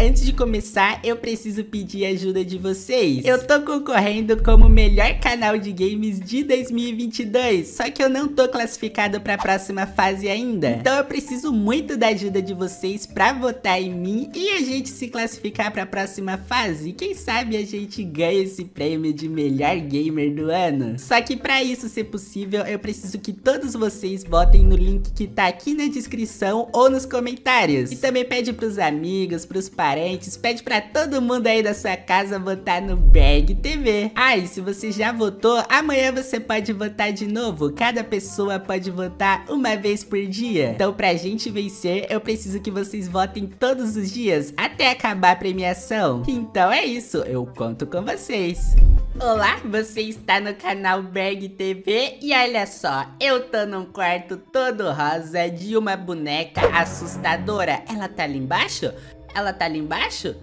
antes de começar, eu preciso pedir ajuda de vocês. Eu tô concorrendo como o melhor canal de games de 2022, só que eu não tô classificado pra próxima fase ainda. Então eu preciso muito da ajuda de vocês pra votar em mim e a gente se classificar pra próxima fase. Quem sabe a gente ganha esse prêmio de melhor gamer do ano. Só que pra isso ser possível, eu preciso que todos vocês votem no link que tá aqui na descrição ou nos comentários. E também pede pros amigos, pros parentes, pede pra todo mundo aí da sua casa votar no Berg TV. Ah, e se você já votou, amanhã você pode votar de novo. Cada pessoa pode votar uma vez por dia. Então pra gente vencer, eu preciso que vocês votem todos os dias, até acabar a premiação. Então é isso, eu conto com vocês. Olá, você está no canal Berg TV e olha só, eu tô num quarto todo rosa de uma boneca assustadora. Ela tá ali embaixo? Ela tá ali embaixo?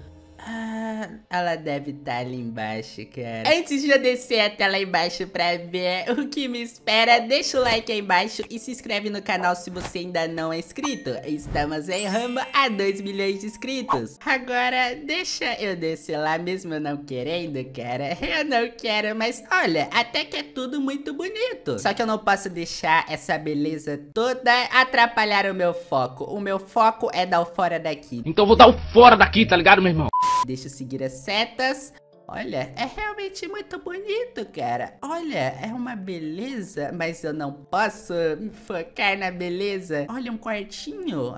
Ah, ela deve estar ali embaixo, cara. Antes de eu descer até lá embaixo pra ver o que me espera, deixa o like aí embaixo e se inscreve no canal se você ainda não é inscrito. Estamos em rumo a 2 milhões de inscritos. Agora, deixa eu descer lá mesmo eu não querendo, cara. Eu não quero, mas olha, até que é tudo muito bonito. Só que eu não posso deixar essa beleza toda atrapalhar o meu foco. O meu foco é dar o fora daqui. Então eu vou dar o fora daqui, tá ligado, meu irmão? Deixa eu seguir as setas. Olha, é realmente muito bonito, cara. Olha, é uma beleza, mas eu não posso me focar na beleza. Olha, um quartinho.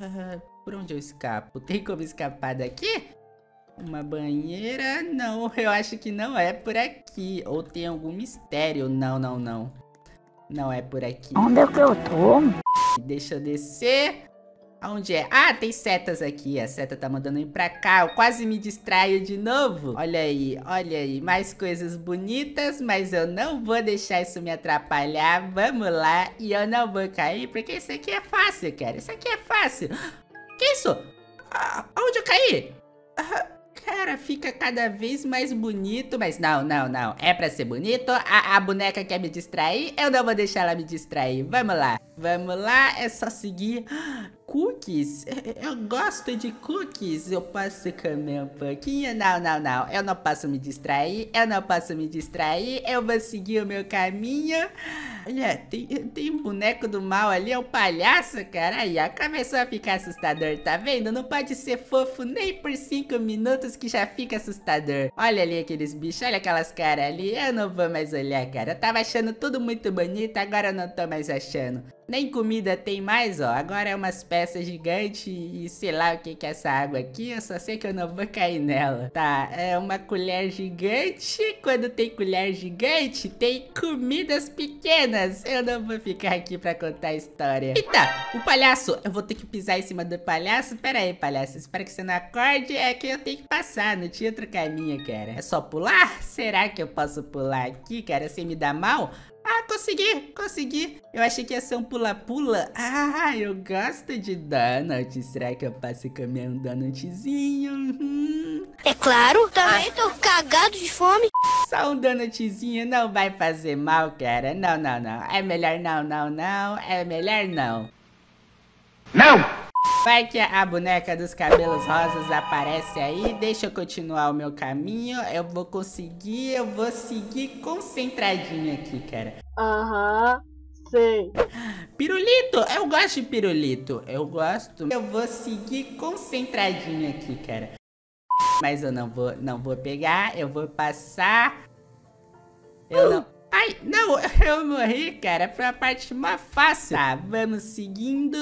Por onde eu escapo? Tem como escapar daqui? Uma banheira? Não, eu acho que não é por aqui. Ou tem algum mistério. Não, não, não. Não é por aqui. Onde é que eu tô? Deixa eu descer. Aonde é? Ah, tem setas aqui. A seta tá mandando ir pra cá. Eu quase me distraio de novo. Olha aí, mais coisas bonitas, mas eu não vou deixar isso me atrapalhar. Vamos lá. E eu não vou cair, porque isso aqui é fácil, cara. Isso aqui é fácil. Que isso? Aonde eu caí? Cara, fica cada vez mais bonito, mas não, não, não. É pra ser bonito? A boneca quer me distrair? Eu não vou deixar ela me distrair. Vamos lá. Vamos lá, é só seguir. Cookies? Eu gosto de cookies. Eu posso comer um pouquinho? Não, não, não. Eu não posso me distrair. Eu não posso me distrair. Eu vou seguir o meu caminho. Olha, tem um boneco do mal ali. É um palhaço, cara. Aí, ó. Começou a ficar assustador, tá vendo? Não pode ser fofo nem por 5 minutos que já fica assustador. Olha ali aqueles bichos. Olha aquelas caras ali. Eu não vou mais olhar, cara. Eu tava achando tudo muito bonito. Agora eu não tô mais achando. Nem comida tem mais, ó. Agora é umas peças gigantes e sei lá o que é essa água aqui. Eu só sei que eu não vou cair nela. Tá, é uma colher gigante. Quando tem colher gigante, tem comidas pequenas. Eu não vou ficar aqui pra contar a história. Eita, o palhaço. Eu vou ter que pisar em cima do palhaço. Pera aí, palhaço. Espero que você não acorde. É que eu tenho que passar. Não tinha outro caminho, cara. É só pular? Será que eu posso pular aqui, cara, sem me dar mal? Ah, consegui. Eu achei que ia ser um pula-pula. Ah, eu gosto de donut. Será que eu posso comer um donutzinho? É claro, também tô cagado de fome. Só um donutzinho não vai fazer mal, cara. Não, não, não. É melhor não, não, não. É melhor não. Não! Vai que a boneca dos cabelos rosas aparece aí. Deixa eu continuar o meu caminho. Eu vou seguir concentradinho aqui, cara. Aham, sei. Pirulito, eu gosto de pirulito. Eu vou seguir concentradinho aqui, cara. Mas eu não vou pegar. Eu vou passar. Ai, não, eu morri, cara. Foi a parte mais fácil. Tá, vamos seguindo.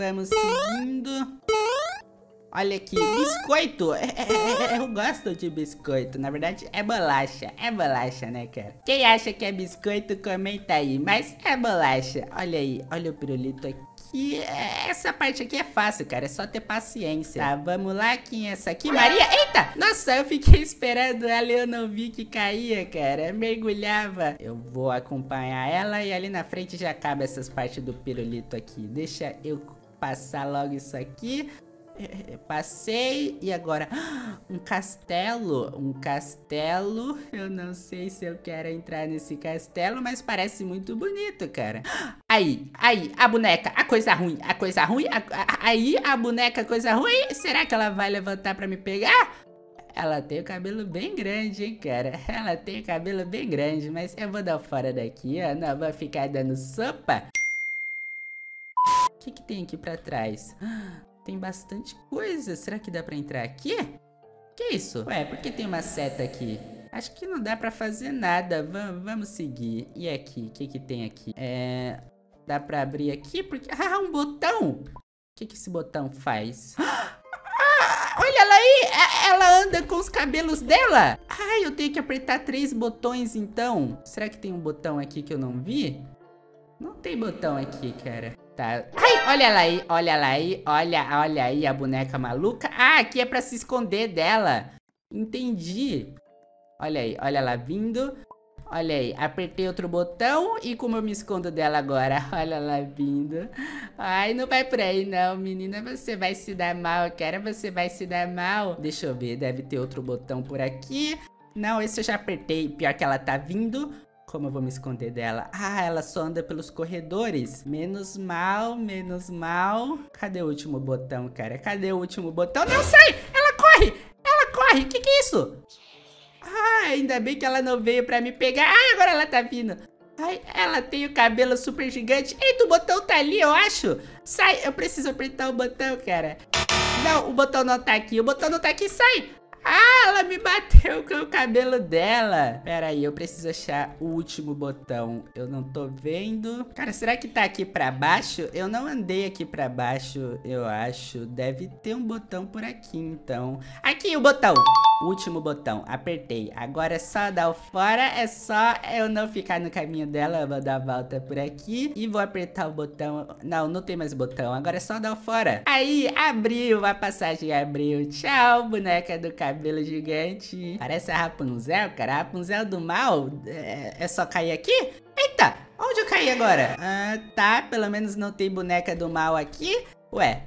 Olha aqui, biscoito. Eu gosto de biscoito. Na verdade, é bolacha. É bolacha, né, cara? Quem acha que é biscoito, comenta aí. Mas é bolacha. Olha aí, olha o pirulito aqui. Essa parte aqui é fácil, cara. É só ter paciência. Tá, vamos lá. Quem é essa aqui? Maria! Eita! Nossa, eu fiquei esperando ela e eu não vi que caía, cara. Mergulhava. Eu vou acompanhar ela e ali na frente já acaba essas partes do pirulito aqui. Deixa eu passar logo isso aqui. Passei. E agora? Um castelo. Um castelo. Eu não sei se eu quero entrar nesse castelo, mas parece muito bonito, cara. Aí, a boneca, a coisa ruim. Aí, a boneca, a coisa ruim. Será que ela vai levantar pra me pegar? Ela tem o cabelo bem grande, hein, cara. Ela tem o cabelo bem grande, mas eu vou dar fora daqui, ó. Não vou ficar dando sopa. O que tem aqui pra trás? Tem bastante coisa. Será que dá pra entrar aqui? Que isso? Ué, por que tem uma seta aqui? Acho que não dá pra fazer nada. Vamos seguir. E aqui? O que tem aqui? Dá pra abrir aqui? Porque... Ah, um botão! O que esse botão faz? Olha ela aí! Ela anda com os cabelos dela! Ai, eu tenho que apertar 3 botões então. Será que tem um botão aqui que eu não vi? Não tem botão aqui, cara. Tá. Ai, olha ela aí, olha ela aí. Olha aí a boneca maluca. Ah, aqui é pra se esconder dela. Entendi. Olha aí, olha ela vindo. Olha aí, apertei outro botão e como eu me escondo dela agora? Olha ela vindo. Ai, não vai por aí não, menina. Você vai se dar mal, cara. Você vai se dar mal. Deixa eu ver, deve ter outro botão por aqui. Não, esse eu já apertei. Pior que ela tá vindo. Como eu vou me esconder dela? Ah, ela só anda pelos corredores. Menos mal, menos mal. Cadê o último botão, cara? Cadê o último botão? Não, sai! Ela corre! Ela corre! Que é isso? Ah, ainda bem que ela não veio pra me pegar. Ah, agora ela tá vindo. Ai, ela tem o cabelo super gigante. Eita, o botão tá ali, eu acho. Sai, eu preciso apertar o botão, cara. Não, o botão não tá aqui. O botão não tá aqui, sai. Ah, ela me bateu com o cabelo dela. Pera aí, eu preciso achar o último botão. Eu não tô vendo. Cara, será que tá aqui pra baixo? Eu não andei aqui pra baixo, eu acho. Deve ter um botão por aqui, então. Aqui, o botão. O último botão. Apertei. Agora é só dar o fora. É só eu não ficar no caminho dela. Eu vou dar a volta por aqui. E vou apertar o botão. Não, não tem mais botão. Agora é só dar o fora. Aí, abriu. A passagem abriu. Tchau, boneca do cabelo gigante. Parece a Rapunzel, cara. A Rapunzel do mal. É só cair aqui? Eita! Onde eu caí agora? Ah, tá. Pelo menos não tem boneca do mal aqui. Ué.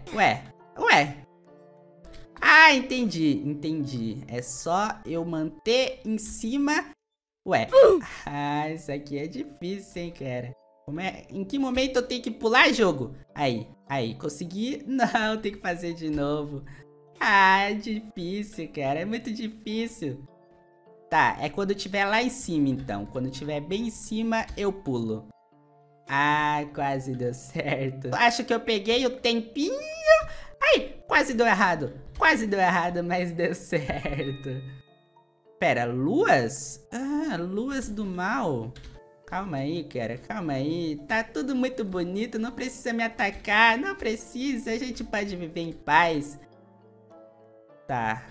Ah, entendi. É só eu manter em cima. Ué. Ah, isso aqui é difícil, hein, cara. Em que momento eu tenho que pular, jogo? Aí, consegui? Não, tem que fazer de novo. Ah, é difícil, cara. É muito difícil. Tá, é quando eu estiver lá em cima, então. Quando eu estiver bem em cima, eu pulo. Ah, quase deu certo. Acho que eu peguei o tempinho. Ai, quase deu errado. Quase deu errado, mas deu certo. Pera, luas? Ah, luas do mal. Calma aí, cara, calma aí. Tá tudo muito bonito, não precisa me atacar. Não precisa, a gente pode viver em paz. Tá.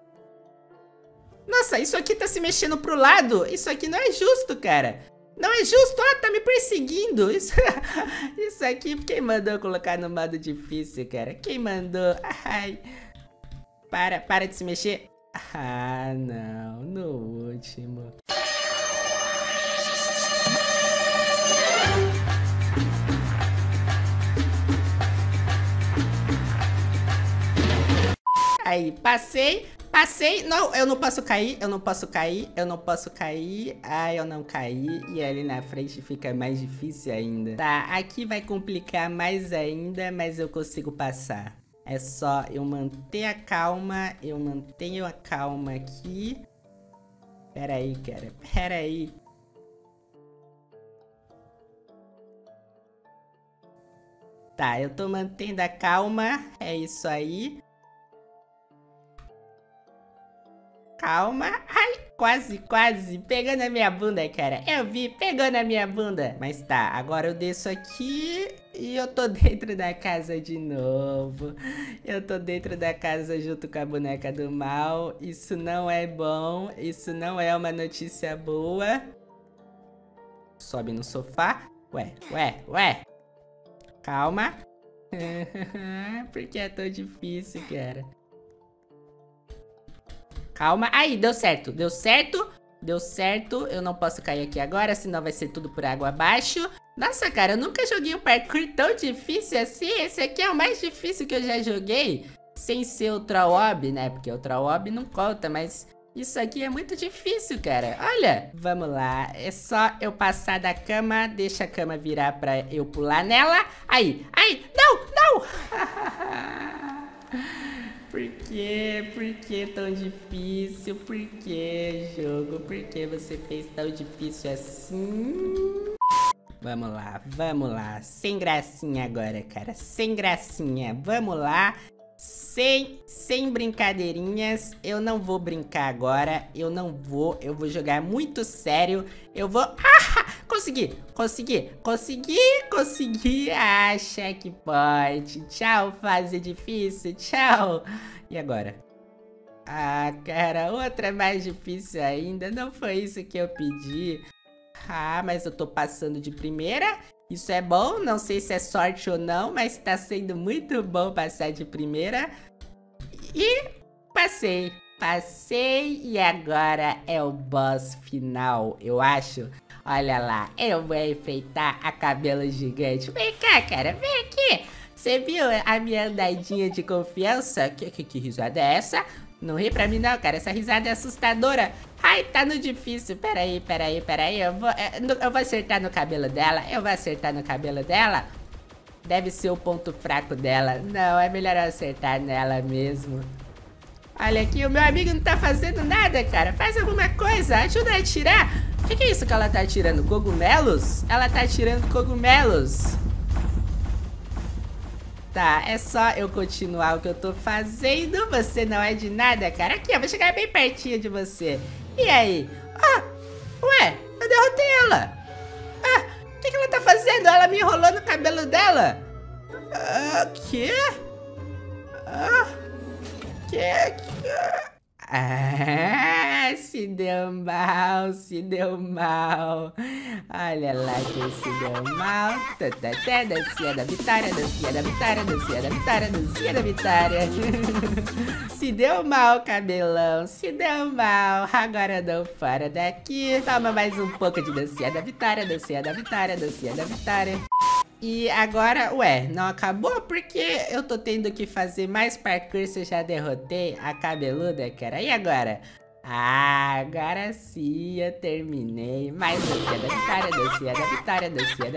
Nossa, isso aqui tá se mexendo pro lado. Isso aqui não é justo, cara. Não é justo, ó, tá me perseguindo. Isso aqui, quem mandou colocar no modo difícil, cara? Quem mandou? Ai. Para de se mexer. Ah, não, no último. Aí, passei. Não, eu não posso cair. Ai, eu não caí. E ali na frente fica mais difícil ainda. Tá, aqui vai complicar mais ainda, mas eu consigo passar. É só eu manter a calma. Eu mantenho a calma aqui. Pera aí, cara. Pera aí. Tá, eu tô mantendo a calma. É isso aí. Calma. Ai, quase. Pegou na minha bunda, cara. Eu vi, pegou na minha bunda. Mas tá, agora eu desço aqui e eu tô dentro da casa de novo. Eu tô dentro da casa junto com a boneca do mal. Isso não é bom. Isso não é uma notícia boa. Sobe no sofá. Ué. Calma. Porque é tão difícil, cara. Calma. Aí, deu certo. Eu não posso cair aqui agora, senão vai ser tudo por água abaixo. Nossa, cara, eu nunca joguei um parkour tão difícil assim. Esse aqui é o mais difícil que eu já joguei. sem ser o Troll-Ob, né? Porque o Troll-Ob não conta, mas isso aqui é muito difícil, cara. Olha, vamos lá. É só eu passar da cama, deixa a cama virar pra eu pular nela. Aí, não, não! Por quê? Por que tão difícil? Por que, jogo? Por que você fez tão difícil assim? Vamos lá. Sem gracinha agora, cara. Sem gracinha. Vamos lá. Sem brincadeirinhas. Eu não vou brincar agora. Eu vou jogar muito sério. Eu vou... Ah! Consegui. Ah, checkpoint. Tchau, fase difícil. Tchau. E agora? Ah, cara, outra mais difícil ainda. Não foi isso que eu pedi. Ah, mas eu tô passando de primeira. Isso é bom, não sei se é sorte ou não, mas tá sendo muito bom passar de primeira. E passei e agora é o boss final, eu acho. Olha lá, eu vou enfeitar a cabelo gigante. Vem cá, cara, vem aqui. Você viu a minha andadinha de confiança? Que risada é essa? Não ri pra mim não, cara, essa risada é assustadora. Ai, tá no difícil, peraí. Eu vou acertar no cabelo dela, Deve ser o ponto fraco dela. Não, é melhor eu acertar nela mesmo. Olha aqui, o meu amigo não tá fazendo nada, cara. Faz alguma coisa, ajuda a atirar. O que é isso que ela tá atirando? Cogumelos? Ela tá atirando cogumelos. Tá, é só eu continuar o que eu tô fazendo. Você não é de nada, cara. Aqui, eu vou chegar bem pertinho de você. E aí? Ah, ué, eu derrotei ela. Ah, o que ela tá fazendo? Ela me enrolou no cabelo dela. Quê? Ah, se deu mal. Olha lá quem se deu mal. Dancinha da vitória. Se deu mal, cabelão. Se deu mal. Agora não fora daqui. Toma mais um pouco de dancinha da vitória. E agora, ué, não acabou? Porque eu tô tendo que fazer mais parkour se eu já derrotei a cabeluda, cara. E agora? Ah, agora sim eu terminei. Mais dancinha da vitória.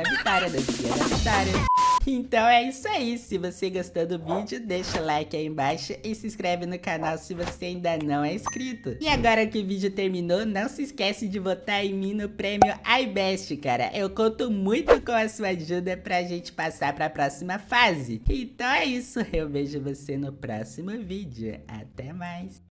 Então é isso aí. Se você gostou do vídeo, deixa o like aí embaixo e se inscreve no canal se você ainda não é inscrito. E agora que o vídeo terminou, não se esquece de votar em mim no prêmio iBest, cara. Eu conto muito com a sua ajuda pra gente passar pra próxima fase. Então é isso. Eu vejo você no próximo vídeo. Até mais.